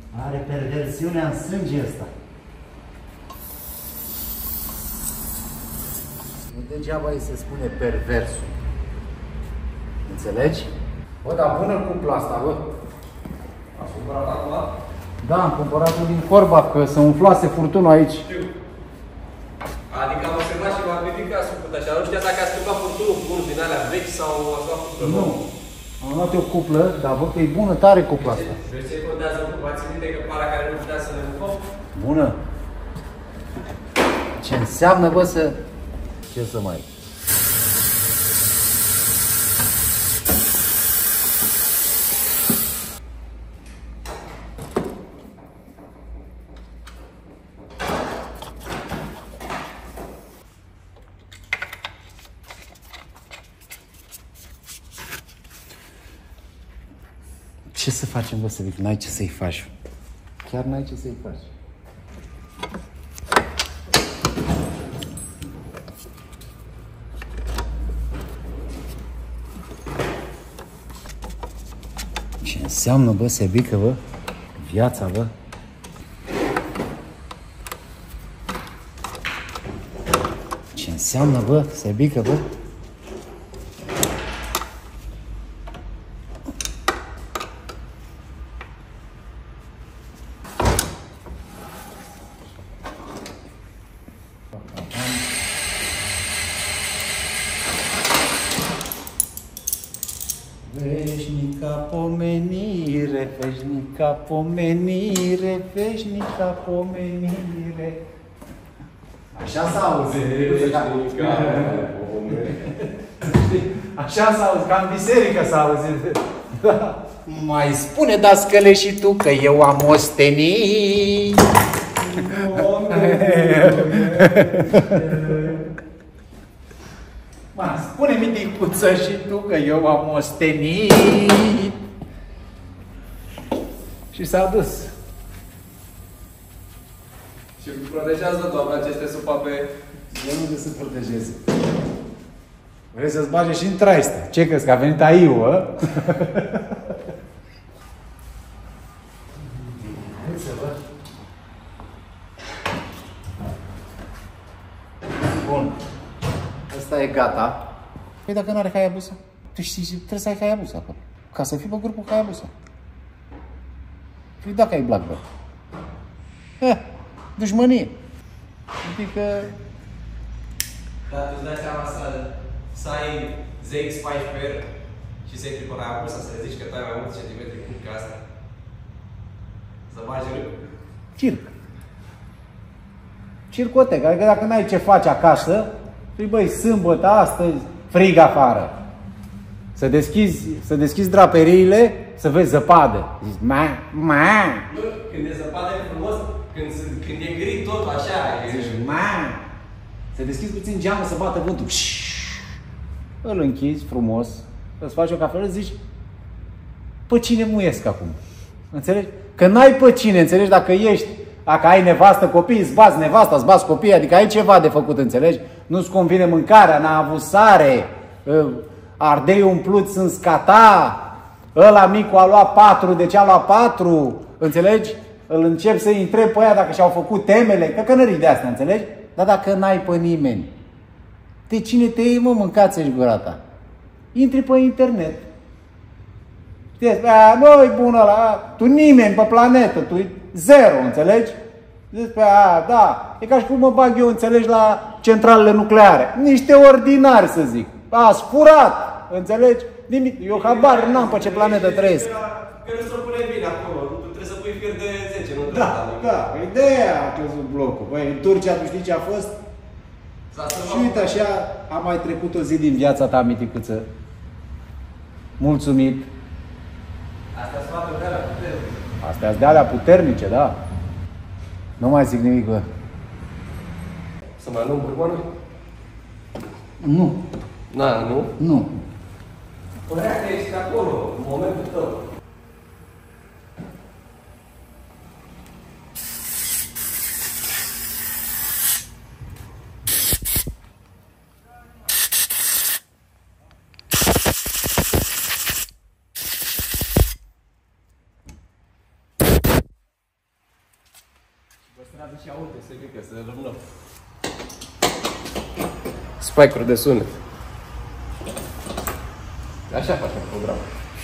Are perversiunea în sânge ăsta. Nu degeaba îi se spune perversul. Înțelegi? Bă, dar bună cupla asta, bă. Ați cumpărat acum? Da, am cumpărat-o din Corba, că se umflase furtunul aici. Știu. Adică am observat și m-am gândit că ați făcut așa. Nu știa dacă ați schimbat furtunul cu unul din alea vechi sau ați luat furtunul. Nu. Am luat o cuplă, dar văd că e bună, tare cupla asta. Deci ce contează cu? V-ați ținut de că para care nu putea să le mâncăm? Bună. Ce înseamnă, bă, să... Ce să mai... Ce să facem, bă, să zic? N-ai ce să-i faci. Chiar n-ai ce să-i faci. Ce înseamnă, bă, Sebică, bă? Viața, bă? Ce înseamnă, bă, Sebică, bă? Veșnica pomenire, veșnica pomenire, veșnica pomenire. Așa s-auzi. Veșnica pomenire. Așa s-auzi, ca în biserică s-auzi. Da. Mai spune, dascăle, și tu că eu am ostenit. Spune-mi, Dicuță, și tu că eu am ostenit. Și s-a dus. Și protejează, doamna, aceste supape. Eu nu să protejeze. Vrei să-ți bage și în traiste. Ce crezi, că a venit aiu, ă? Bun. Asta e gata. Păi dacă nu are Hayabusa, tu știi, trebuie să ai Hayabusa acolo. Ca să fii pe grupul Hayabusa. Păi dacă ai Blackbird. Dușmănie. Adică... Dar tu îți dai seama să ai ZX14 și să intri pe Hayabusa, să le zici că tu ai mai mulți centimetri cu ca asta. Să bagi râd. Circ. Circotecă. Adică dacă n-ai ce faci acasă, păi băi, sâmbătă, astăzi, frig afară. Să deschizi draperiile, să vezi zăpadă. Zici, Când e zăpadă e frumos, când e gri tot așa, zici, să deschizi puțin geamul, să bată vântul. Îl închizi frumos, îți faci o cafelă, zici, pe cine muiesc acum? Înțelegi? Că n-ai pe cine, înțelegi? Dacă ai nevastă, copii, îți bați nevasta, îți bați copiii, adică ai ceva de făcut, înțelegi? Nu-ți convine mâncarea, n-a avut sare, ardei umpluți în scata, ăla micu a luat 4, de ce a luat 4, înțelegi? Îl încep să-i întreb pe aia dacă și-au făcut temele, căcănării de astea, înțelegi? Dar dacă n-ai pe nimeni, de cine te iei, mă, mâncați-și gura ta? Intri pe internet. Știi, nu-i bună la... Tu nimeni pe planetă, tu zero, înțelegi? Zici, da, e ca și cum mă bag eu, înțelegi, la centralele nucleare. Niște ordinari, să zic. Ați furat, înțelegi? Nimic. Eu habar n-am pe ce planetă trăiesc. Că nu se pune bine acolo. Tu trebuie să pui fir de 10, nu? Da, ideea a căzut blocul. Băi, în Turcia, tu știi ce a fost? Și uite așa, a mai trecut o zi din viața ta, Miticuță. Mulțumit. Astea sunt de alea puternice. Astea sunt de alea puternice, da. Nu mai zic nimic, bă. Să mai luăm burboanul? Nu. Nu? Nu. Părea că ești acolo, în momentul tău. Păstrează și auto, să fie că să rămână. Spike-uri de sunet. Așa facem programul.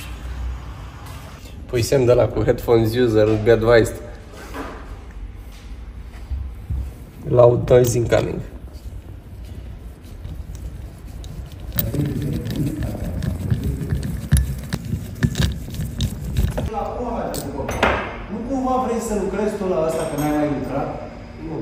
Pui semn de la cu headphones user be advised. Loud noise incoming. Nu cumva vrei să lucrezi tu la asta, că n-ai mai lucrat? Nu.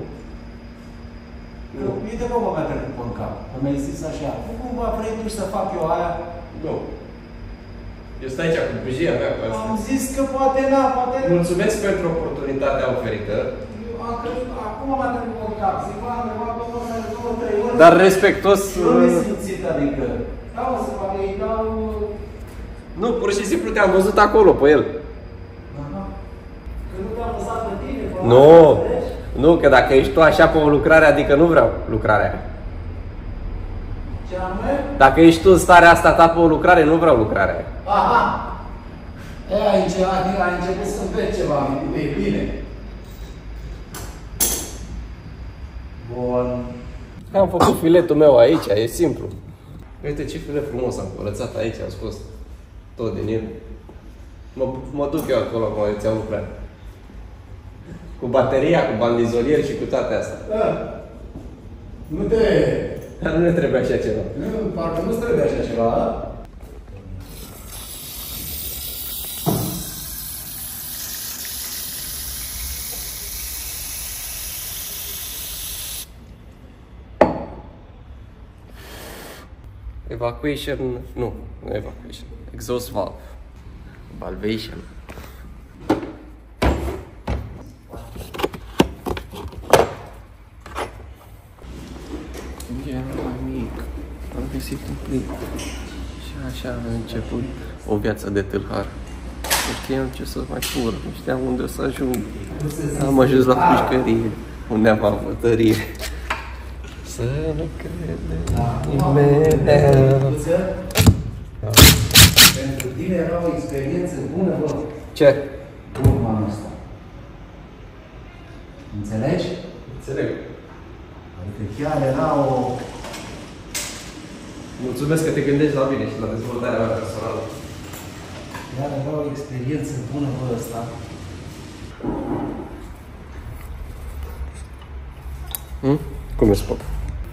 Uite că mi-a trecut pe cap. Că mi-ai zis așa. Nu cumva vrei tu să fac eu aia? Nu. Eu stai aici cu bujia mea cu asta. Am zis că poate poate... Mulțumesc pentru oportunitatea oferită. Acum m-a trecut pe cap. Zic, m-a întrebat pe 2-3 ori. Dar respectos... Nu mi-ai simțit, adică... Da, mă, să fac ei, dau... Nu, pur și simplu te-am văzut acolo, pe el. Că nu te-am lăsat pe tine, Nu, nu, că dacă ești tu așa pe o lucrare, adică nu vreau lucrarea aia. Ce anume? Dacă ești tu în starea asta ta pe o lucrare, nu vreau lucrarea aia. Aha! Ai început să înveți ceva, e bine. Bun. Am făcut filetul meu aici, e simplu. Uite ce filet frumos am curățat aici, am scos tot din el. Mă duc eu acolo, acum eu ți-am lucrat. Cu bateria, cu bandizolier și cu toate astea. Da. Nu te... Dar nu ne trebuie așa ceva. Nu, parcă nu-ți trebuie așa ceva, da? Evacuation, nu evacuation, exhaust valve, valvation. Era mai mic, am găsit un plic și așa a început o viață de tâlhar. Nu știam ce să mai fur, nu știam unde o să ajung. Am ajuns la pușcărie, unde am avutărie. Să nu crede nimeni. Pentru tine era o experiență bună, bă. Ce? Urma asta. Înțelegi? Înțeleg. Adică chiar era o... Mulțumesc că te gândești la mine și la dezvoltarea mea personală. Chiar era o experiență bună, bă, ăsta. Cum e scop?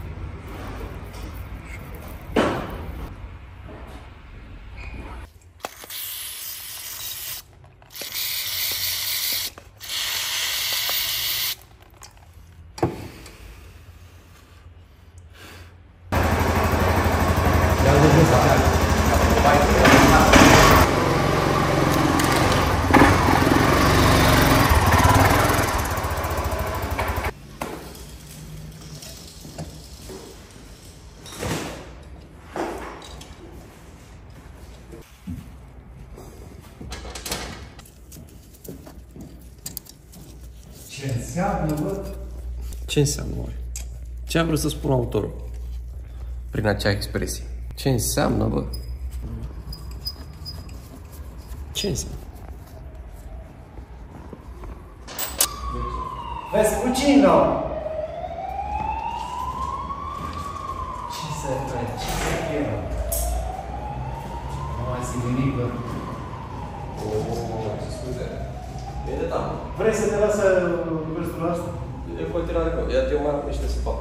Ce înseamnă, bă? Ce înseamnă, oare? Ce a vrut să spună autorul prin acea expresie? Ce înseamnă, bă? Ce înseamnă? Vespuccino! Ce se fie? Nu mai simt nimic, bă. Scuze. E de tamă. Vrei să te las să lucrezi tu la asta? E în continuare că eu mai am niște să fac.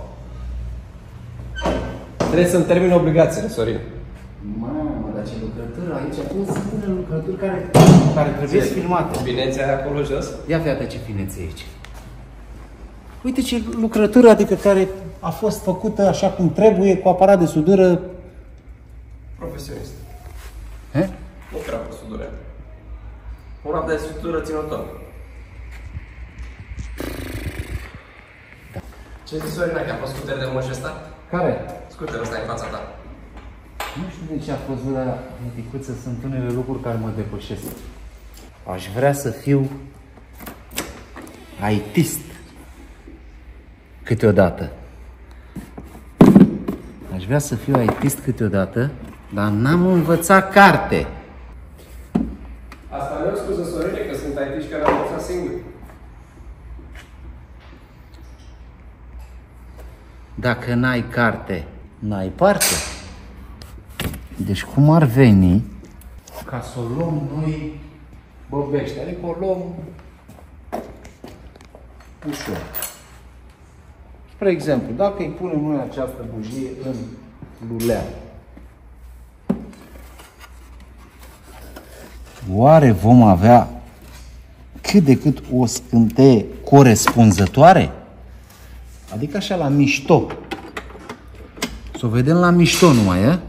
Trebuie să-mi termin obligațiile, Sorin. Mamă, dar ce lucrături aici, cum sunt unele lucrături care trebuie filmate. Binețe aia acolo jos? Ia fiată ce finețe aici. Uite ce lucrătură, adică care a fost făcută așa cum trebuie, cu aparat de sudură. Profesionist. He? Nu cred cu sudură. Un rap de sudură ținător. Ce zici, Sorina, că a fost scuter de moș ăsta? Care? Scuterul ăsta în fața ta. Nu știu de ce a fost la Miticuță, sunt unele lucruri care mă depășesc. Aș vrea să fiu IT-ist câteodată. Aș vrea să fiu IT-ist câteodată, dar n-am învățat carte. Asta nu e o scuză, Sorine, că sunt IT-și care au învățat singuri. Dacă n-ai carte, n-ai parte. Deci cum ar veni ca să o luăm noi băbește? Adică o luăm ușor. Spre exemplu, dacă îi punem noi această bujie în lulea, oare vom avea cât de cât o scânteie corespunzătoare? Adică așa la mișto. Să o vedem la mișto numai, e?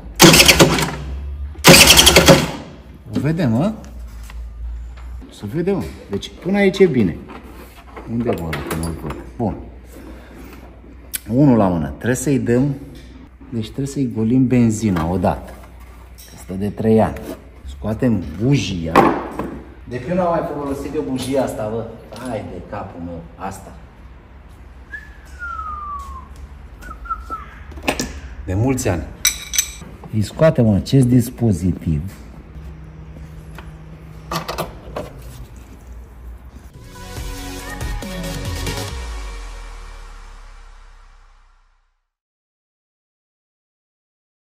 O vedem, mă? Să vedem, mă. Deci până aici e bine. Unde vă arăt? Nu-l văd. Bun. Unul la mână. Trebuie să-i dăm, deci trebuie să-i golim benzina odată. Stă de 3 ani. Scoatem bujia. De când n-am mai folosit eu bujia asta, bă? Hai de capul meu, asta. De mulți ani. Îi scoatem acest dispozitiv